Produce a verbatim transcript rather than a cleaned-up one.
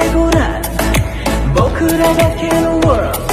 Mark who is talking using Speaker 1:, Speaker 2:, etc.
Speaker 1: ごらん僕らだけの world